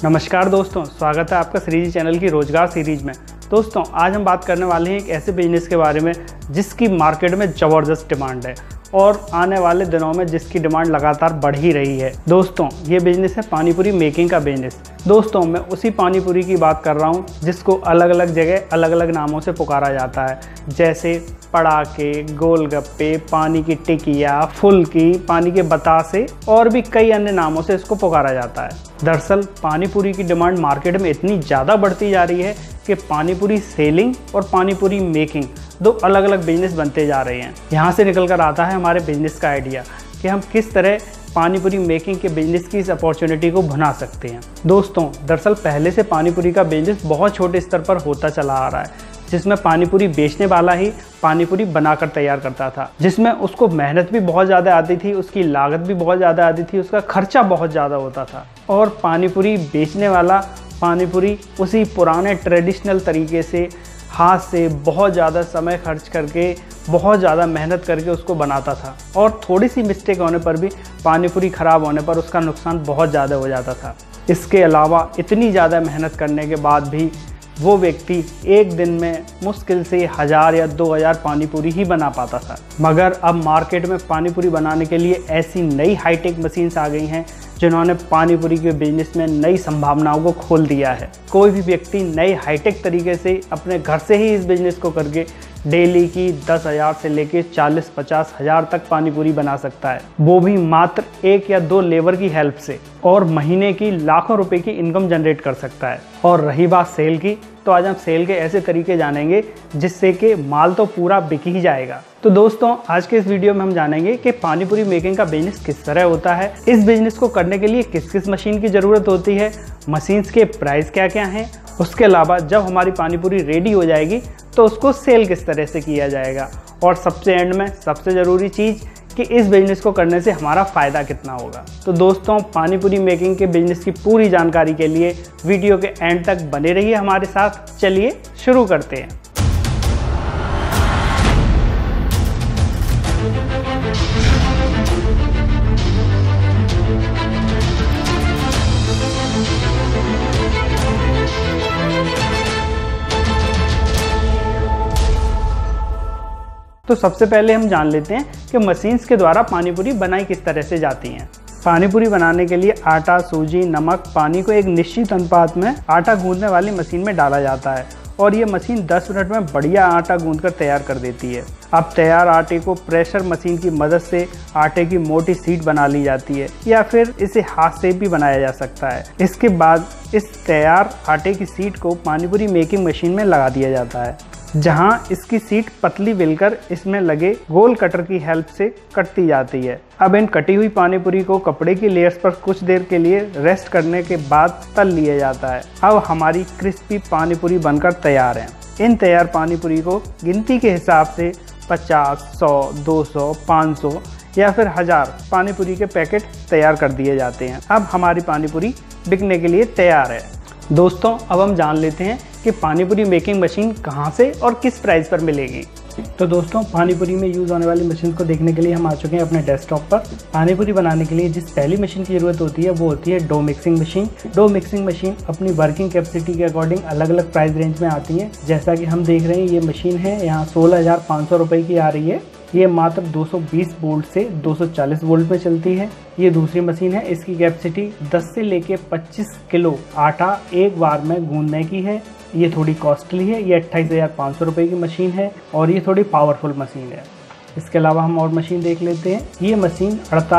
नमस्कार दोस्तों, स्वागत है आपका श्रीजी चैनल की रोजगार सीरीज में। दोस्तों आज हम बात करने वाले हैं एक ऐसे बिजनेस के बारे में जिसकी मार्केट में ज़बरदस्त डिमांड है और आने वाले दिनों में जिसकी डिमांड लगातार बढ़ ही रही है। दोस्तों ये बिजनेस है पानीपुरी मेकिंग का बिजनेस। दोस्तों मैं उसी पानीपुरी की बात कर रहा हूँ जिसको अलग अलग जगह अलग अलग नामों से पुकारा जाता है, जैसे पड़ाके, गोलगप्पे, पानी की टिकिया, फुल्की, पानी के बतासे और भी कई अन्य नामों से इसको पुकारा जाता है। दरअसल पानीपुरी की डिमांड मार्केट में इतनी ज़्यादा बढ़ती जा रही है कि पानीपुरी सेलिंग और पानीपुरी मेकिंग दो अलग अलग बिजनेस बनते जा रहे हैं। यहाँ से निकल कर आता है हमारे बिजनेस का आइडिया कि हम किस तरह पानीपुरी मेकिंग के बिजनेस की इस अपॉर्चुनिटी को बना सकते हैं। दोस्तों दरअसल पहले से पानीपुरी का बिजनेस बहुत छोटे स्तर पर होता चला आ रहा है, जिसमें पानीपुरी बेचने वाला ही पानीपुरी बनाकर तैयार करता था, जिसमें उसको मेहनत भी बहुत ज़्यादा आती थी, उसकी लागत भी बहुत ज़्यादा आती थी, उसका खर्चा बहुत ज़्यादा होता था। और पानीपुरी बेचने वाला पानीपुरी उसी पुराने ट्रेडिशनल तरीके से हाथ से बहुत ज़्यादा समय खर्च करके, बहुत ज़्यादा मेहनत करके उसको बनाता था और थोड़ी सी मिस्टेक होने पर भी पानीपुरी ख़राब होने पर उसका नुकसान बहुत ज़्यादा हो जाता था। इसके अलावा इतनी ज़्यादा मेहनत करने के बाद भी वो व्यक्ति एक दिन में मुश्किल से 1000 या 2000 पानीपुरी ही बना पाता था। मगर अब मार्केट में पानीपुरी बनाने के लिए ऐसी नई हाईटेक मशीन्स आ गई हैं जिन्होंने पानीपुरी के बिजनेस में नई संभावनाओं को खोल दिया है। कोई भी व्यक्ति नए हाईटेक तरीके से अपने घर से ही इस बिजनेस को करके डेली की 10,000 से लेकर 40-50 हज़ार तक पानीपुरी बना सकता है, वो भी मात्र 1 या 2 लेबर की हेल्प से, और महीने की लाखों रुपए की इनकम जनरेट कर सकता है। और रही बात सेल की, तो आज हम सेल के ऐसे तरीके जानेंगे जिससे कि माल तो पूरा बिक ही जाएगा। तो दोस्तों आज के इस वीडियो में हम जानेंगे कि पानीपुरी मेकिंग का बिजनेस किस तरह होता है, इस बिजनेस को करने के लिए किस किस मशीन की ज़रूरत होती है, मशीन्स के प्राइस क्या क्या हैं, उसके अलावा जब हमारी पानीपुरी रेडी हो जाएगी तो उसको सेल किस तरह से किया जाएगा, और सबसे एंड में सबसे ज़रूरी चीज़ कि इस बिज़नेस को करने से हमारा फ़ायदा कितना होगा। तो दोस्तों पानीपुरी मेकिंग के बिज़नेस की पूरी जानकारी के लिए वीडियो के एंड तक बने रहिए हमारे साथ। चलिए शुरू करते हैं। तो सबसे पहले हम जान लेते हैं कि मशीन्स के द्वारा पानीपुरी बनाई किस तरह से जाती हैं। पानीपुरी बनाने के लिए आटा, सूजी, नमक, पानी को एक निश्चित अनुपात में आटा गूंदने वाली मशीन में डाला जाता है और ये मशीन 10 मिनट में बढ़िया आटा गूंदकर तैयार कर देती है। अब तैयार आटे को प्रेशर मशीन की मदद से आटे की मोटी शीट बना ली जाती है या फिर इसे हाथ से भी बनाया जा सकता है। इसके बाद इस तैयार आटे की शीट को पानीपुरी मेकिंग मशीन में लगा दिया जाता है, जहां इसकी शीट पतली बेलकर इसमें लगे गोल कटर की हेल्प से कटती जाती है। अब इन कटी हुई पानीपुरी को कपड़े की लेयर्स पर कुछ देर के लिए रेस्ट करने के बाद तल लिया जाता है। अब हमारी क्रिस्पी पानीपुरी बनकर तैयार है। इन तैयार पानीपुरी को गिनती के हिसाब से 50, 100, 200, 500 या फिर 1000 पानीपुरी के पैकेट तैयार कर दिए जाते हैं। अब हमारी पानीपुरी बिकने के लिए तैयार है। दोस्तों अब हम जान लेते हैं कि पानीपुरी मेकिंग मशीन कहां से और किस प्राइस पर मिलेगी। तो दोस्तों पानीपुरी में यूज़ होने वाली मशीन को देखने के लिए हम आ चुके हैं अपने डेस्कटॉप पर। पानीपुरी बनाने के लिए जिस पहली मशीन की ज़रूरत होती है वो होती है dough mixing machine. Dough mixing machine अपनी वर्किंग कैपेसिटी के अकॉर्डिंग अलग अलग प्राइस रेंज में आती है। जैसा कि हम देख रहे हैं ये मशीन है यहाँ 16,500 रुपये की आ रही है। ये मात्र 220 वोल्ट से 240 वोल्ट में चलती है। ये दूसरी मशीन है, इसकी कैपेसिटी 10 से लेके 25 किलो आटा एक बार में गूंदने की है। ये थोड़ी कॉस्टली है, ये 28,500 रुपये की मशीन है और ये थोड़ी पावरफुल मशीन है। इसके अलावा हम और मशीन देख लेते हैं। ये मशीन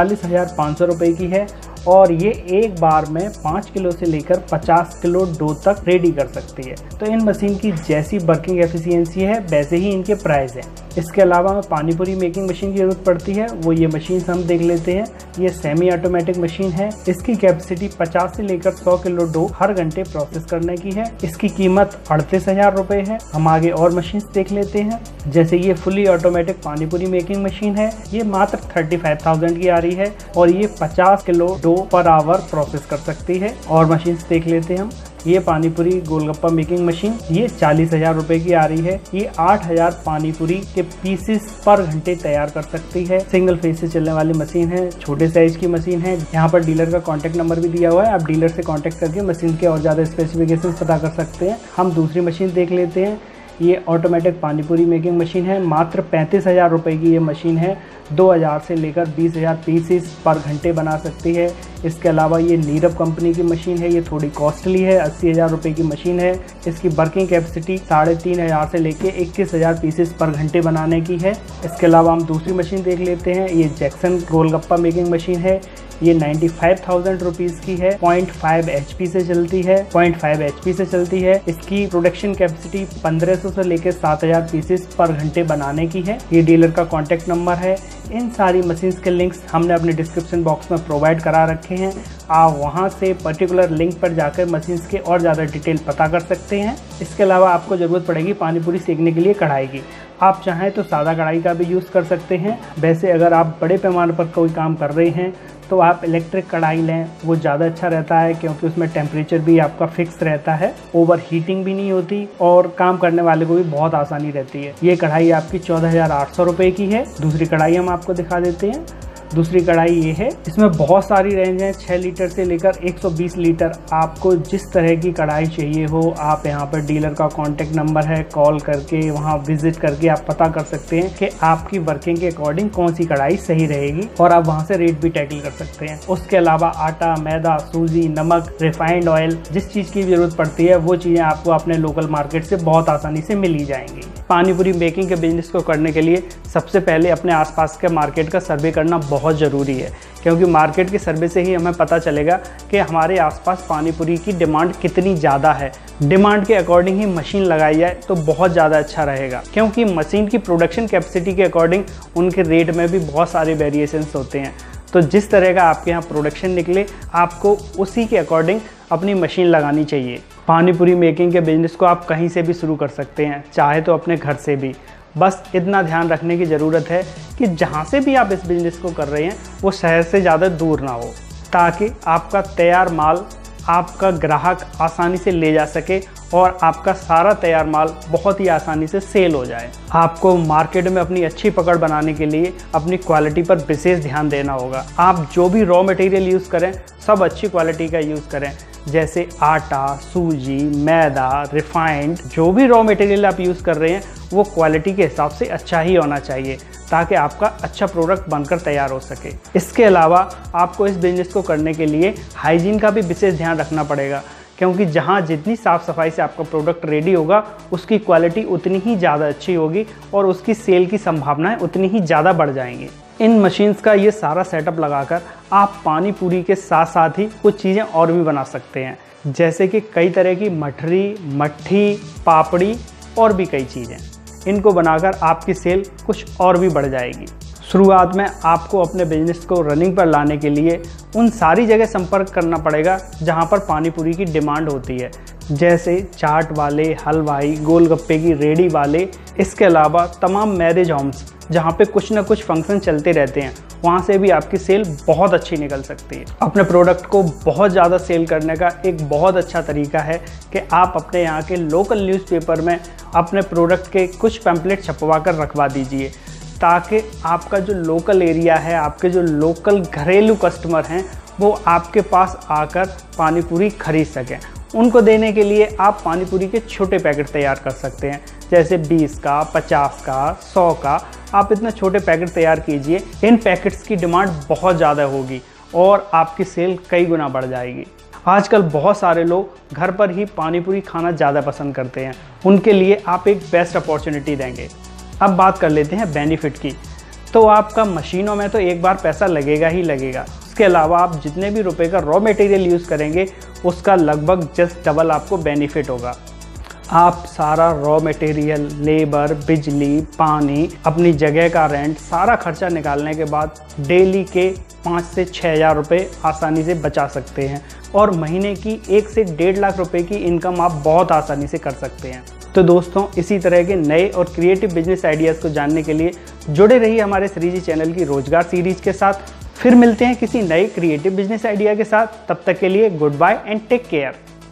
48,500 रुपये की है और ये एक बार में 5 किलो से लेकर 50 किलो डो तक रेडी कर सकती है। तो इन मशीन की जैसी वर्किंग एफिशिएंसी है वैसे ही इनके प्राइस हैं। इसके अलावा हमें पानीपुरी मेकिंग मशीन की ज़रूरत पड़ती है, वो ये मशीन हम देख लेते हैं। ये सेमी ऑटोमेटिक मशीन है। इसकी कैपेसिटी 50 से लेकर 100 किलो डो हर घंटे प्रोसेस करने की है। इसकी कीमत 38,000 रुपये है। हम आगे और मशीन देख लेते हैं, जैसे ये fully automatic panipuri making machine है। ये मात्र 35,000 की आ रही है और ये 50 kilo dough per hour process कर सकती है। और मशीन देख लेते हैं हम। ये पानीपुरी गोलगप्पा मेकिंग मशीन ये 40,000 रुपए की आ रही है। ये 8,000 पानीपुरी के पीसेस पर घंटे तैयार कर सकती है। सिंगल फेस से चलने वाली मशीन है, छोटे साइज की मशीन है। यहाँ पर डीलर का कॉन्टैक्ट नंबर भी दिया हुआ है, आप डीलर से कॉन्टैक्ट करके मशीन के और ज़्यादा स्पेसिफिकेशन पता कर सकते हैं। हम दूसरी मशीन देख लेते हैं। ये ऑटोमेटिक पानीपुरी मेकिंग मशीन है, मात्र 35,000 रुपए की ये मशीन है। 2,000 से लेकर 20,000 पीसेस पर घंटे बना सकती है। इसके अलावा ये नीरव कंपनी की मशीन है, ये थोड़ी कॉस्टली है, 80,000 रुपए की मशीन है। इसकी वर्किंग कैपेसिटी 3,500 से लेके 21,000 पीसेस पर घंटे बनाने की है। इसके अलावा हम दूसरी मशीन देख लेते हैं। ये जैक्सन गोलगप्पा मेकिंग मशीन है, ये 95,000 रुपीज़ की है। 0.5 HP से चलती है, 0.5 HP से चलती है। इसकी प्रोडक्शन कैपेसिटी 1500 से लेकर 7,000 पीसेस पर घंटे बनाने की है। ये डीलर का कॉन्टैक्ट नंबर है। इन सारी मशीन्स के लिंक्स हमने अपने डिस्क्रिप्शन बॉक्स में प्रोवाइड करा रखे हैं। आप वहां से पर्टिकुलर लिंक पर जाकर मशीन्स के और ज़्यादा डिटेल पता कर सकते हैं। इसके अलावा आपको ज़रूरत पड़ेगी पानीपुरी सेकने के लिए कढ़ाई की। आप चाहें तो सादा कढ़ाई का भी यूज़ कर सकते हैं। वैसे अगर आप बड़े पैमाने पर कोई काम कर रहे हैं तो आप इलेक्ट्रिक कढ़ाई लें, वो ज़्यादा अच्छा रहता है, क्योंकि उसमें टेम्परेचर भी आपका फिक्स रहता है, ओवर हीटिंग भी नहीं होती और काम करने वाले को भी बहुत आसानी रहती है। ये कढ़ाई आपकी 14,800 रुपये की है। दूसरी कढ़ाई हम आपको दिखा देते हैं। दूसरी कढ़ाई ये है, इसमें बहुत सारी रेंज है, 6 लीटर से लेकर 120 लीटर। आपको जिस तरह की कढ़ाई चाहिए हो, आप यहाँ पर डीलर का कॉन्टैक्ट नंबर है, कॉल करके वहाँ विजिट करके आप पता कर सकते हैं कि आपकी वर्किंग के अकॉर्डिंग कौन सी कढ़ाई सही रहेगी और आप वहाँ से रेट भी टैकल कर सकते हैं। उसके अलावा आटा, मैदा, सूजी, नमक, रिफाइंड ऑयल, जिस चीज़ की जरूरत पड़ती है वो चीज़ें आपको अपने लोकल मार्केट से बहुत आसानी से मिल ही जाएंगी। पानीपुरी मेकिंग के बिजनेस को करने के लिए सबसे पहले अपने आसपास के मार्केट का सर्वे करना बहुत ज़रूरी है, क्योंकि मार्केट के सर्वे से ही हमें पता चलेगा कि हमारे आसपास पानीपुरी की डिमांड कितनी ज़्यादा है। डिमांड के अकॉर्डिंग ही मशीन लगाई जाए तो बहुत ज़्यादा अच्छा रहेगा, क्योंकि मशीन की प्रोडक्शन कैपेसिटी के अकॉर्डिंग उनके रेट में भी बहुत सारे वेरिएशंस होते हैं। तो जिस तरह का आपके यहाँ प्रोडक्शन निकले, आपको उसी के अकॉर्डिंग अपनी मशीन लगानी चाहिए। पानीपुरी मेकिंग के बिजनेस को आप कहीं से भी शुरू कर सकते हैं, चाहे तो अपने घर से भी। बस इतना ध्यान रखने की ज़रूरत है कि जहाँ से भी आप इस बिज़नेस को कर रहे हैं वो शहर से ज़्यादा दूर ना हो, ताकि आपका तैयार माल आपका ग्राहक आसानी से ले जा सके और आपका सारा तैयार माल बहुत ही आसानी से सेल हो जाए। आपको मार्केट में अपनी अच्छी पकड़ बनाने के लिए अपनी क्वालिटी पर विशेष ध्यान देना होगा। आप जो भी रॉ मटेरियल यूज़ करें सब अच्छी क्वालिटी का यूज़ करें, जैसे आटा, सूजी, मैदा, रिफाइंड, जो भी रॉ मटेरियल आप यूज़ कर रहे हैं वो क्वालिटी के हिसाब से अच्छा ही होना चाहिए, ताकि आपका अच्छा प्रोडक्ट बनकर तैयार हो सके। इसके अलावा आपको इस बिजनेस को करने के लिए हाइजीन का भी विशेष ध्यान रखना पड़ेगा, क्योंकि जहाँ जितनी साफ़ सफाई से आपका प्रोडक्ट रेडी होगा उसकी क्वालिटी उतनी ही ज़्यादा अच्छी होगी और उसकी सेल की संभावनाएं उतनी ही ज़्यादा बढ़ जाएंगी। इन मशीन्स का ये सारा सेटअप लगाकर आप पानी पूरी के साथ साथ ही कुछ चीज़ें और भी बना सकते हैं, जैसे कि कई तरह की मठरी, मट्ठी, पापड़ी और भी कई चीज़ें। इनको बनाकर आपकी सेल कुछ और भी बढ़ जाएगी। शुरुआत में आपको अपने बिजनेस को रनिंग पर लाने के लिए उन सारी जगह संपर्क करना पड़ेगा जहां पर पानीपुरी की डिमांड होती है, जैसे चाट वाले, हलवाई, गोलगप्पे की रेडी वाले। इसके अलावा तमाम मैरिज होम्स जहां पे कुछ ना कुछ फंक्शन चलते रहते हैं, वहां से भी आपकी सेल बहुत अच्छी निकल सकती है। अपने प्रोडक्ट को बहुत ज़्यादा सेल करने का एक बहुत अच्छा तरीका है कि आप अपने यहाँ के लोकल न्यूज़पेपर में अपने प्रोडक्ट के कुछ पैम्पलेट छपवा कर रखवा दीजिए, ताकि आपका जो लोकल एरिया है, आपके जो लोकल घरेलू कस्टमर हैं, वो आपके पास आकर पानीपुरी खरीद सकें। उनको देने के लिए आप पानीपुरी के छोटे पैकेट तैयार कर सकते हैं, जैसे 20 का, 50 का, 100 का। आप इतने छोटे पैकेट तैयार कीजिए। इन पैकेट्स की डिमांड बहुत ज़्यादा होगी और आपकी सेल कई गुना बढ़ जाएगी। आजकल बहुत सारे लोग घर पर ही पानीपुरी खाना ज़्यादा पसंद करते हैं, उनके लिए आप एक बेस्ट अपॉर्चुनिटी देंगे। अब बात कर लेते हैं बेनिफिट की। तो आपका मशीनों में तो एक बार पैसा लगेगा ही लगेगा, उसके अलावा आप जितने भी रुपए का रॉ मटेरियल यूज़ करेंगे उसका लगभग जस्ट डबल आपको बेनिफिट होगा। आप सारा रॉ मटेरियल, लेबर, बिजली, पानी, अपनी जगह का रेंट, सारा खर्चा निकालने के बाद डेली के 5 से 6 हज़ार रुपये आसानी से बचा सकते हैं और महीने की 1 से 1.5 लाख रुपए की इनकम आप बहुत आसानी से कर सकते हैं। तो दोस्तों, इसी तरह के नए और क्रिएटिव बिजनेस आइडियाज़ को जानने के लिए जुड़े रहिए हमारे श्रीजी चैनल की रोजगार सीरीज के साथ। फिर मिलते हैं किसी नए क्रिएटिव बिजनेस आइडिया के साथ। तब तक के लिए goodbye and take care.